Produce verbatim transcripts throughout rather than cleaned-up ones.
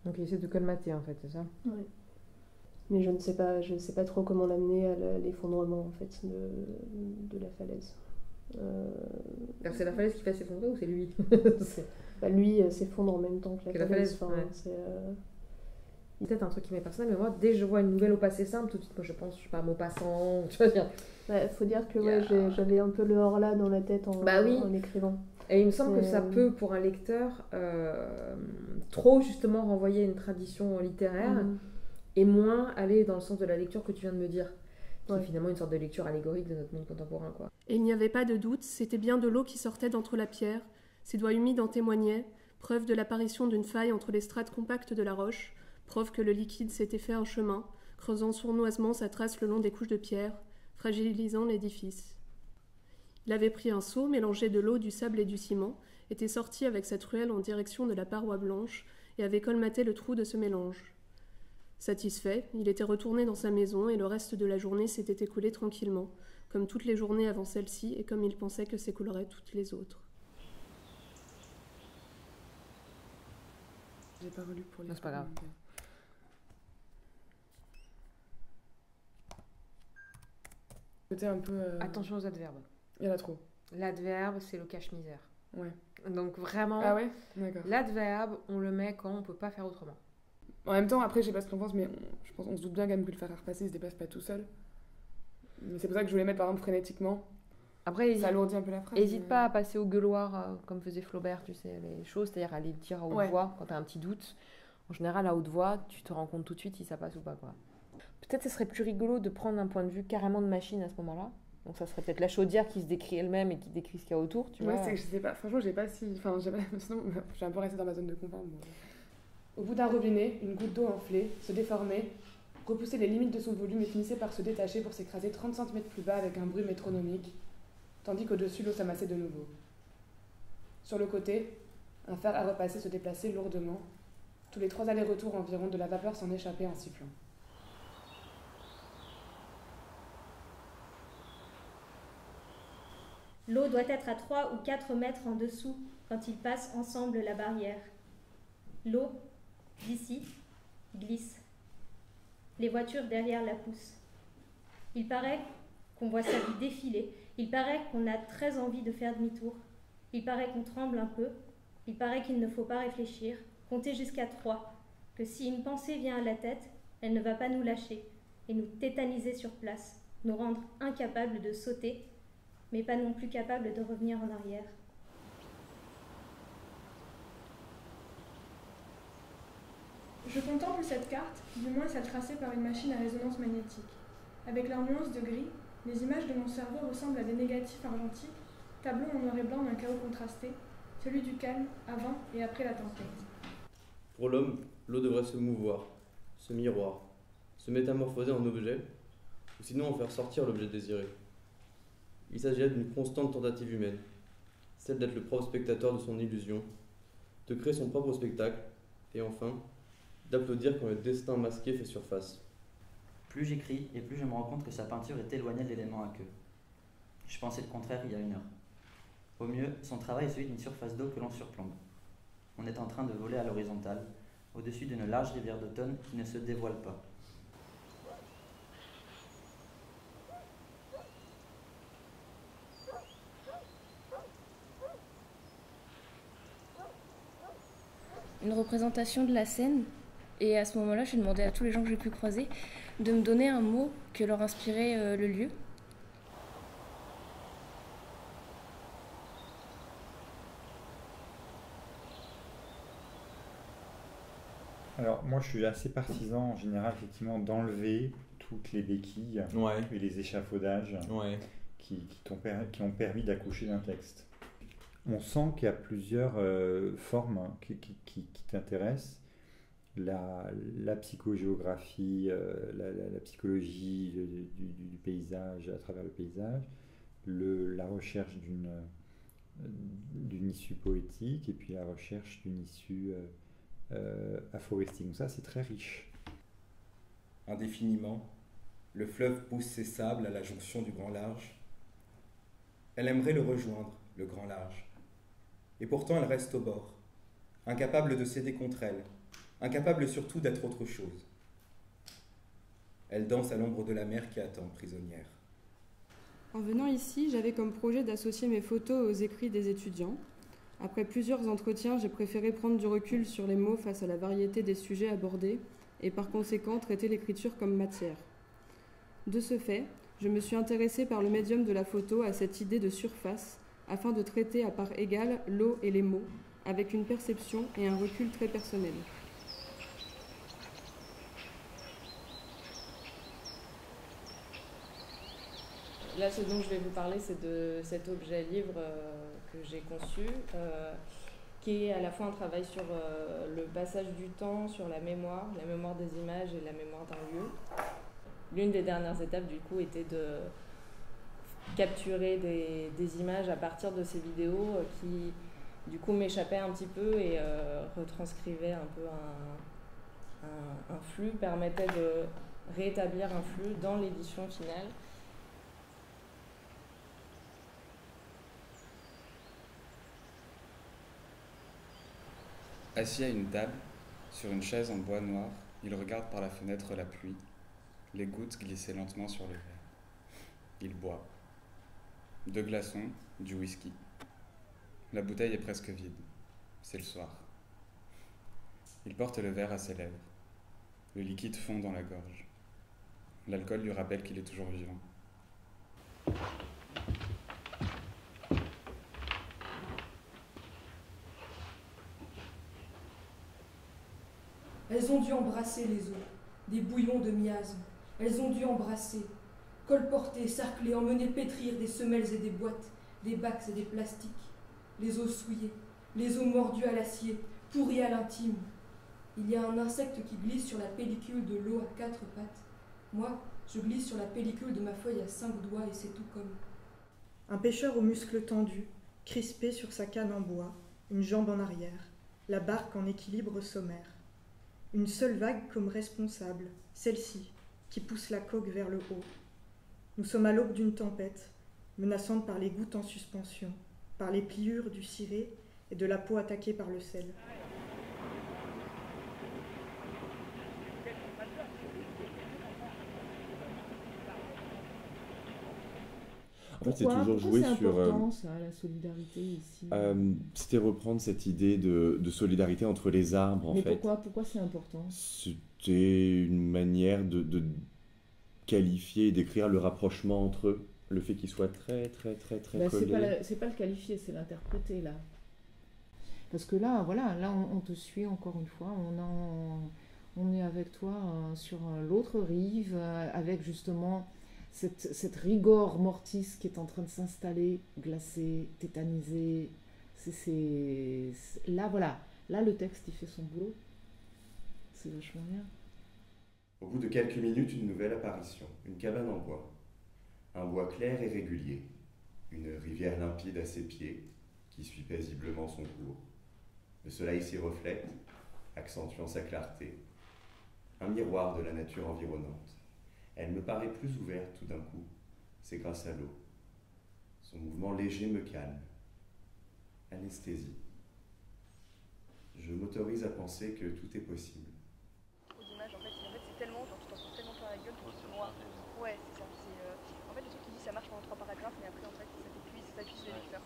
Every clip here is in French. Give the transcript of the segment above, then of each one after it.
Donc il essaie de colmater en fait, c'est ça? Oui. Mais je ne sais pas, je ne sais pas trop comment l'amener à l'effondrement en fait de, de la falaise. Euh... C'est la falaise qui fait s'effondrer ou c'est lui? Bah, lui euh, s'effondre en même temps que la que falaise. La falaise enfin, ouais. C'est euh... peut-être un truc qui m'est personnel, mais moi, dès que je vois une nouvelle au passé simple, tout de suite, moi, je pense, je sais pas, Maupassant, tu vois dire. Ouais, faut dire que ouais, yeah. j'avais un peu le hors-là dans la tête en, bah oui. en écrivant. Et il me semble mais... que ça peut, pour un lecteur, euh, trop justement renvoyer à une tradition littéraire mmh. et moins aller dans le sens de la lecture que tu viens de me dire. Qui ouais. est finalement une sorte de lecture allégorique de notre monde contemporain, quoi. Et il n'y avait pas de doute, c'était bien de l'eau qui sortait d'entre la pierre, ses doigts humides en témoignaient, preuve de l'apparition d'une faille entre les strates compactes de la roche, preuve que le liquide s'était fait un chemin, creusant sournoisement sa trace le long des couches de pierre, fragilisant l'édifice. Il avait pris un seau, mélangé de l'eau, du sable et du ciment, était sorti avec cette ruelle en direction de la paroi blanche et avait colmaté le trou de ce mélange. Satisfait, il était retourné dans sa maison et le reste de la journée s'était écoulé tranquillement, comme toutes les journées avant celle-ci et comme il pensait que s'écouleraient toutes les autres. J'ai pas relu pour les... Non, c'est pas grave. C'était un peu... Euh... Attention aux adverbes. Il y en a trop. L'adverbe, c'est le cache-misère. Ouais. Donc vraiment, ah ouais d'accord. L'adverbe, on le met quand on peut pas faire autrement. En même temps, après, je sais pas ce qu'on pense, mais on, je pense on se doute bien quand même que le faire repasser, il se déplace pas tout seul. Mais c'est pour ça que je voulais mettre par exemple frénétiquement. Après, ça alourdit un peu la phrase. Hésite mais... pas à passer au gueuloir, euh, comme faisait Flaubert, tu sais, les choses, c'est-à-dire à les dire à haute ouais. voix quand t'as un petit doute. En général, à haute voix, tu te rends compte tout de suite si ça passe ou pas, quoi. Peut-être ce serait plus rigolo de prendre un point de vue carrément de machine à ce moment-là. Donc ça serait peut-être la chaudière qui se décrit elle-même et qui décrit ce qu'il y a autour, tu ouais, vois. C'est que je sais pas, franchement, j'ai pas si... Enfin, j'ai pas... sinon, j'ai un peu resté dans ma zone de confort. Mais... Au bout d'un robinet, une goutte d'eau enflée, se déformait, repoussait les limites de son volume et finissait par se détacher pour s'écraser trente centimètres plus bas avec un bruit métronomique, tandis qu'au-dessus, l'eau s'amassait de nouveau. Sur le côté, un fer à repasser se déplaçait lourdement. Tous les trois allers-retours environ, de la vapeur s'en échappait en sifflant. L'eau doit être à trois ou quatre mètres en dessous quand ils passent ensemble la barrière. L'eau, d'ici, glisse. Les voitures derrière la poussent. Il paraît qu'on voit sa vie défiler. Il paraît qu'on a très envie de faire demi-tour. Il paraît qu'on tremble un peu. Il paraît qu'il ne faut pas réfléchir, compter jusqu'à trois, que si une pensée vient à la tête, elle ne va pas nous lâcher et nous tétaniser sur place, nous rendre incapables de sauter, mais pas non plus capables de revenir en arrière. Je contemple cette carte, qui du moins est tracée par une machine à résonance magnétique. Avec leurs nuances de gris, les images de mon cerveau ressemblent à des négatifs argentiques, tableau en noir et blanc d'un chaos contrasté, celui du calme avant et après la tempête. Pour l'homme, l'eau devrait se mouvoir, se miroir, se métamorphoser en objet, ou sinon en faire sortir l'objet désiré. Il s'agirait d'une constante tentative humaine, celle d'être le propre spectateur de son illusion, de créer son propre spectacle, et enfin, d'applaudir quand le destin masqué fait surface. Plus j'écris, et plus je me rends compte que sa peinture est éloignée de l'élément aqueux. Je pensais le contraire il y a une heure. Au mieux, son travail est celui d'une surface d'eau que l'on surplombe. On est en train de voler à l'horizontale, au-dessus d'une large rivière d'automne qui ne se dévoile pas. Une représentation de la scène, et à ce moment-là, j'ai demandé à tous les gens que j'ai pu croiser de me donner un mot que leur inspirait euh, le lieu. Alors moi je suis assez partisan en général effectivement d'enlever toutes les béquilles ouais. et les échafaudages ouais. qui, qui, t'ont per- qui ont permis d'accoucher d'un texte. On sent qu'il y a plusieurs euh, formes qui, qui, qui, qui t'intéressent. La, la psychogéographie, euh, la, la, la psychologie du, du, du paysage à travers le paysage, le, la recherche d'une, d'une issue poétique et puis la recherche d'une issue euh, euh, aphoristique. Donc ça c'est très riche. Indéfiniment, le fleuve pousse ses sables à la jonction du grand large. Elle aimerait le rejoindre, le grand large. Et pourtant elle reste au bord, incapable de céder contre elle, incapable surtout d'être autre chose. Elle danse à l'ombre de la mer qui attend, prisonnière. En venant ici, j'avais comme projet d'associer mes photos aux écrits des étudiants. Après plusieurs entretiens, j'ai préféré prendre du recul sur les mots face à la variété des sujets abordés et par conséquent traiter l'écriture comme matière. De ce fait, je me suis intéressée par le médium de la photo à cette idée de surface afin de traiter à part égale l'eau et les mots avec une perception et un recul très personnel. Là, ce dont je vais vous parler, c'est de cet objet livre euh, que j'ai conçu, euh, qui est à la fois un travail sur euh, le passage du temps, sur la mémoire, la mémoire des images et la mémoire d'un lieu. L'une des dernières étapes, du coup, était de capturer des, des images à partir de ces vidéos euh, qui, du coup, m'échappaient un petit peu et euh, retranscrivaient un peu un, un, un flux, permettaient de rétablir un flux dans l'édition finale. Assis à une table, sur une chaise en bois noir, il regarde par la fenêtre la pluie, les gouttes glisser lentement sur le verre. Il boit. Deux glaçons, du whisky. La bouteille est presque vide. C'est le soir. Il porte le verre à ses lèvres. Le liquide fond dans la gorge. L'alcool lui rappelle qu'il est toujours vivant. Elles ont dû embrasser les eaux, des bouillons de miasmes. Elles ont dû embrasser, colporter, sarcler, emmener pétrir des semelles et des boîtes, des bacs et des plastiques. Les os souillés, les os mordus à l'acier, pourris à l'intime. Il y a un insecte qui glisse sur la pellicule de l'eau à quatre pattes. Moi, je glisse sur la pellicule de ma feuille à cinq doigts et c'est tout comme. Un pêcheur aux muscles tendus, crispé sur sa canne en bois, une jambe en arrière, la barque en équilibre sommaire. Une seule vague comme responsable, celle-ci, qui pousse la coque vers le haut. Nous sommes à l'aube d'une tempête, menaçante par les gouttes en suspension, par les pliures du ciré et de la peau attaquée par le sel. En fait, c'est toujours joué c'est sur. important, euh, ça, la solidarité ici. Euh, C'était reprendre cette idée de, de solidarité entre les arbres, en Mais fait. pourquoi, pourquoi c'est important? C'était une manière de, de qualifier et d'écrire le rapprochement entre eux, le fait qu'ils soient très, très, très, très bah, collés. C'est pas, la, c'est pas le qualifier, c'est l'interpréter là. Parce que là, voilà, là, on, on te suit encore une fois, on, en, on est avec toi euh, sur l'autre rive, euh, avec justement. Cette, cette rigor mortis qui est en train de s'installer, glacée, tétanisée, c'est, c'est, c'est, là voilà, là le texte il fait son boulot, c'est vachement bien. Au bout de quelques minutes, une nouvelle apparition, une cabane en bois, un bois clair et régulier, une rivière limpide à ses pieds qui suit paisiblement son cours. Le soleil s'y reflète, accentuant sa clarté, un miroir de la nature environnante. Elle me paraît plus ouverte tout d'un coup, c'est grâce à l'eau. Son mouvement léger me calme. Anesthésie. Je m'autorise à penser que tout est possible. Aux images, en fait, en fait c'est tellement, genre tu t'en prends tellement plein la gueule, tout est noir. Ouais, c'est ça. C'est, euh, en fait, le truc qui dit ça marche pendant trois paragraphes, mais après, en fait, ça t'épuise, ça épuise le lecteur.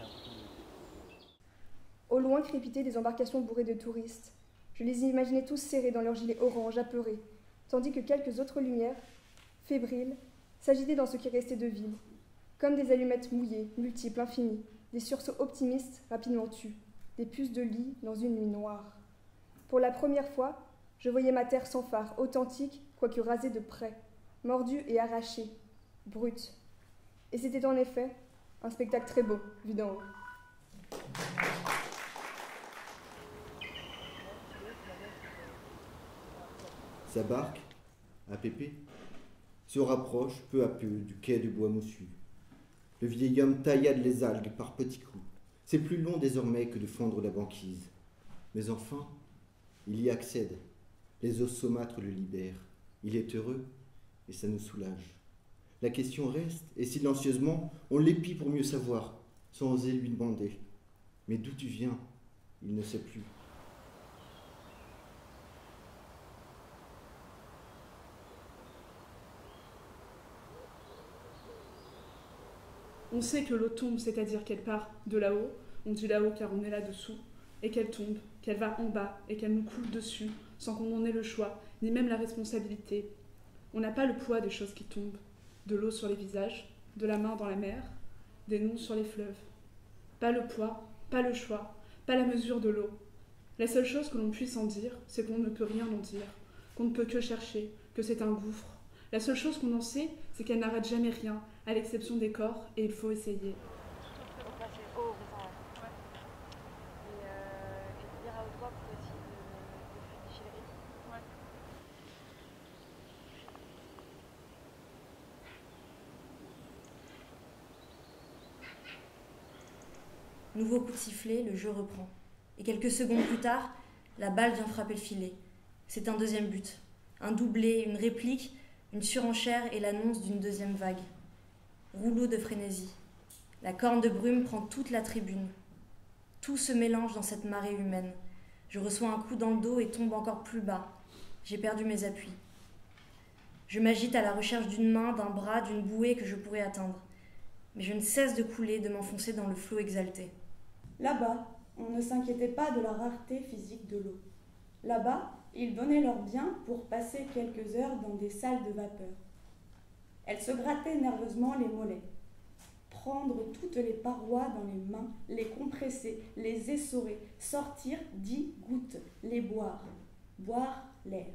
Au loin crépitaient des embarcations bourrées de touristes. Je les imaginais tous serrés dans leurs gilets orange, apeurés, tandis que quelques autres lumières, fébriles, s'agitaient dans ce qui restait de ville, comme des allumettes mouillées, multiples, infinies, des sursauts optimistes rapidement tus, des puces de lit dans une nuit noire. Pour la première fois, je voyais ma terre sans phare, authentique, quoique rasée de près, mordue et arrachée, brute. Et c'était en effet un spectacle très beau, vu d'en haut. Sa barque, à Pépé, se rapproche peu à peu du quai du bois moussu. Le vieil homme taillade les algues par petits coups. C'est plus long désormais que de fendre la banquise. Mais enfin, il y accède. Les os saumâtres le libèrent. Il est heureux et ça nous soulage. La question reste, et silencieusement, on l'épie pour mieux savoir, sans oser lui demander. Mais d'où tu viens, il ne sait plus. On sait que l'eau tombe, c'est-à-dire qu'elle part de là-haut, on dit là-haut car on est là-dessous, et qu'elle tombe, qu'elle va en bas, et qu'elle nous coule dessus, sans qu'on en ait le choix, ni même la responsabilité. On n'a pas le poids des choses qui tombent, de l'eau sur les visages, de la main dans la mer, des noms sur les fleuves. Pas le poids, pas le choix, pas la mesure de l'eau. La seule chose que l'on puisse en dire, c'est qu'on ne peut rien en dire, qu'on ne peut que chercher, que c'est un gouffre. La seule chose qu'on en sait, c'est qu'elle n'arrête jamais rien, à l'exception des corps, et il faut essayer. Nouveau coup de sifflet, le jeu reprend. Et quelques secondes plus tard, la balle vient frapper le filet. C'est un deuxième but. Un doublé, une réplique, une surenchère et l'annonce d'une deuxième vague. Rouleau de frénésie. La corne de brume prend toute la tribune. Tout se mélange dans cette marée humaine. Je reçois un coup dans le dos et tombe encore plus bas. J'ai perdu mes appuis. Je m'agite à la recherche d'une main, d'un bras, d'une bouée que je pourrais atteindre. Mais je ne cesse de couler, de m'enfoncer dans le flot exalté. Là-bas, on ne s'inquiétait pas de la rareté physique de l'eau. Là-bas, ils donnaient leur bien pour passer quelques heures dans des salles de vapeur. Elle se grattait nerveusement les mollets. Prendre toutes les parois dans les mains, les compresser, les essorer, sortir dix gouttes, les boire, boire l'air.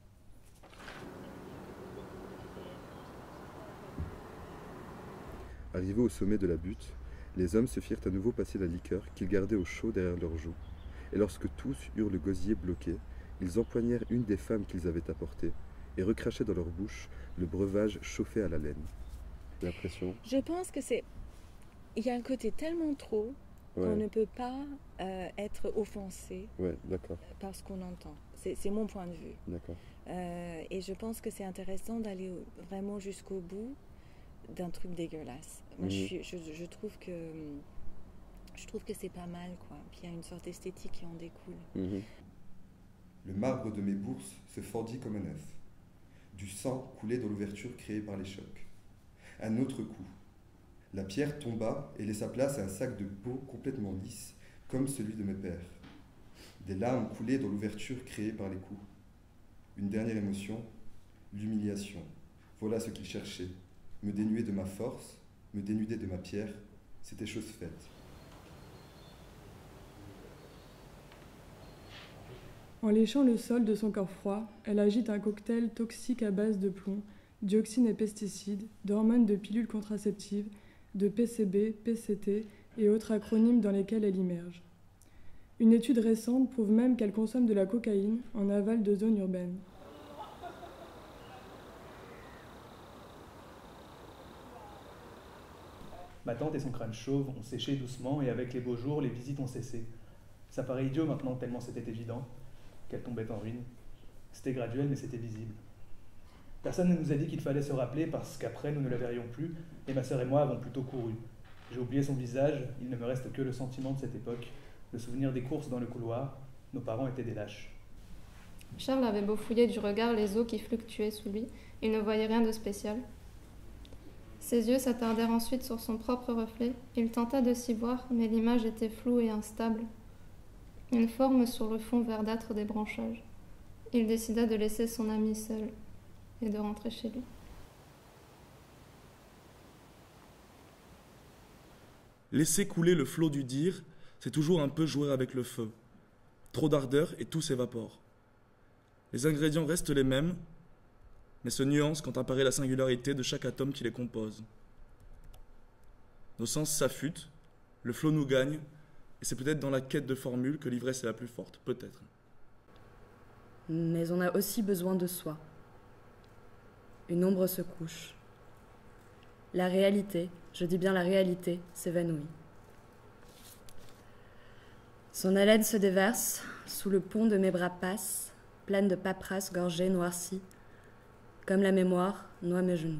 Arrivés au sommet de la butte, les hommes se firent à nouveau passer la liqueur qu'ils gardaient au chaud derrière leurs joues, et lorsque tous eurent le gosier bloqué, ils empoignèrent une des femmes qu'ils avaient apportées et recrachaient dans leur bouche le breuvage chauffé à la laine. L'impression. Je pense que c'est... Il y a un côté tellement trop qu'on Ouais. ne peut pas euh, être offensé Ouais, d'accord, par ce qu'on entend. C'est c'est mon point de vue. d'accord. Euh, et je pense que c'est intéressant d'aller au- vraiment jusqu'au bout d'un truc dégueulasse. Moi, je, Mhm. suis- je, je trouve que je trouve que c'est pas mal, quoi. Puis il y a une sorte d'esthétique qui en découle. Mhm. Le marbre de mes bourses se fendit comme un œuf. Du sang coulait dans l'ouverture créée par les chocs. Un autre coup. La pierre tomba et laissa place à un sac de peau complètement lisse, comme celui de mes pères. Des larmes coulaient dans l'ouverture créée par les coups. Une dernière émotion, l'humiliation. Voilà ce qu'il cherchait. Me dénuer de ma force, me dénuder de ma pierre, c'était chose faite. En léchant le sol de son corps froid, elle agite un cocktail toxique à base de plomb, dioxines et pesticides, d'hormones de pilules contraceptives, de P C B, P C T et autres acronymes dans lesquels elle immerge. Une étude récente prouve même qu'elle consomme de la cocaïne en aval de zones urbaines. Ma tante et son crâne chauve ont séché doucement et avec les beaux jours, les visites ont cessé. Ça paraît idiot maintenant tellement c'était évident qu'elle tombait en ruine. C'était graduel mais c'était visible. Personne ne nous a dit qu'il fallait se rappeler parce qu'après nous ne la verrions plus et ma sœur et moi avons plutôt couru. J'ai oublié son visage, il ne me reste que le sentiment de cette époque, le souvenir des courses dans le couloir. Nos parents étaient des lâches. Charles avait beau fouiller du regard les eaux qui fluctuaient sous lui, il ne voyait rien de spécial. Ses yeux s'attardèrent ensuite sur son propre reflet. Il tenta de s'y voir, mais l'image était floue et instable. Une forme sur le fond verdâtre des branchages. Il décida de laisser son ami seul et de rentrer chez lui. Laisser couler le flot du dire, c'est toujours un peu jouer avec le feu. Trop d'ardeur et tout s'évapore. Les ingrédients restent les mêmes, mais se nuancent quand apparaît la singularité de chaque atome qui les compose. Nos sens s'affûtent, le flot nous gagne, et c'est peut-être dans la quête de formules que l'ivresse est la plus forte, peut-être. Mais on a aussi besoin de soi. Une ombre se couche. La réalité, je dis bien la réalité, s'évanouit. Son haleine se déverse, sous le pont de mes bras passe, pleine de paperasse gorgée, noircie, comme la mémoire noie mes genoux.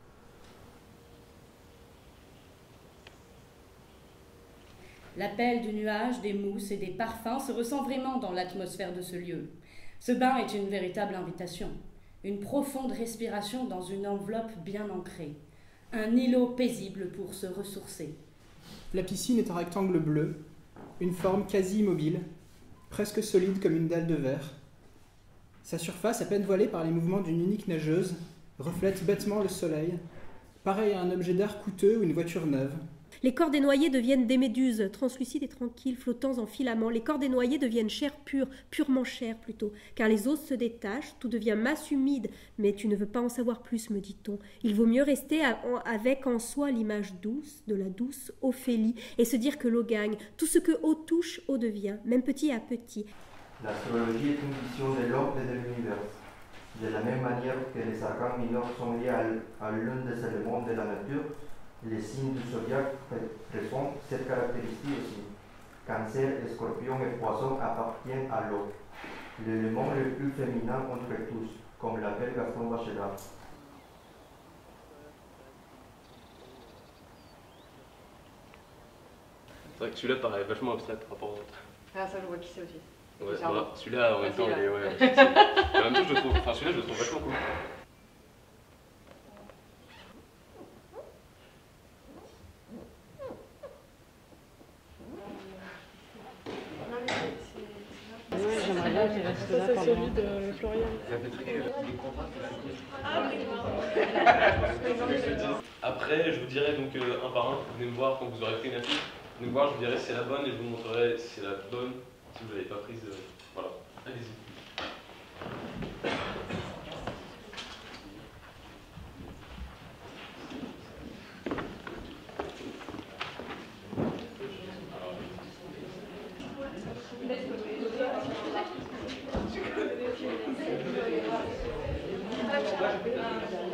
L'appel du nuage, des mousses et des parfums se ressent vraiment dans l'atmosphère de ce lieu. Ce bain est une véritable invitation, une profonde respiration dans une enveloppe bien ancrée. un îlot paisible pour se ressourcer. La piscine est un rectangle bleu, une forme quasi immobile, presque solide comme une dalle de verre. Sa surface, à peine voilée par les mouvements d'une unique nageuse, reflète bêtement le soleil, pareil à un objet d'art coûteux ou une voiture neuve. Les corps des noyés deviennent des méduses, translucides et tranquilles, flottant en filaments. Les corps des noyés deviennent chair pure, purement chair plutôt, car les os se détachent, tout devient masse humide. Mais tu ne veux pas en savoir plus, me dit-on. Il vaut mieux rester avec en soi l'image douce, de la douce Ophélie, et se dire que l'eau gagne. Tout ce que eau touche, eau devient, même petit à petit. L'astrologie est une vision de l'ordre de l'univers. De la même manière que les arcanes mineurs sont liés à l'un des éléments de la nature, les signes du zodiaque présentent cette caractéristique aussi. Cancer, Scorpion et Poisson appartiennent à l'eau, l'élément le plus féminin entre tous, comme l'appelle Gaston Bachelard. C'est vrai que celui-là paraît vachement abstrait par rapport aux autres. Ah, ça, je vois qui c'est aussi. Ouais, voilà. Celui-là, en même temps, il est. Ouais, en même temps, je le trouve. Enfin, celui-là, je le trouve vachement cool. J'aimerais bien qu'il reste là. Ça, c'est celui de Florian. Après, je vous dirai donc euh, un par un, venez me voir quand vous aurez pris une affiche. Venez me voir, je vous dirai si c'est la bonne et je vous montrerai si c'est la bonne, si vous ne l'avez pas prise. Euh, voilà, allez-y. Je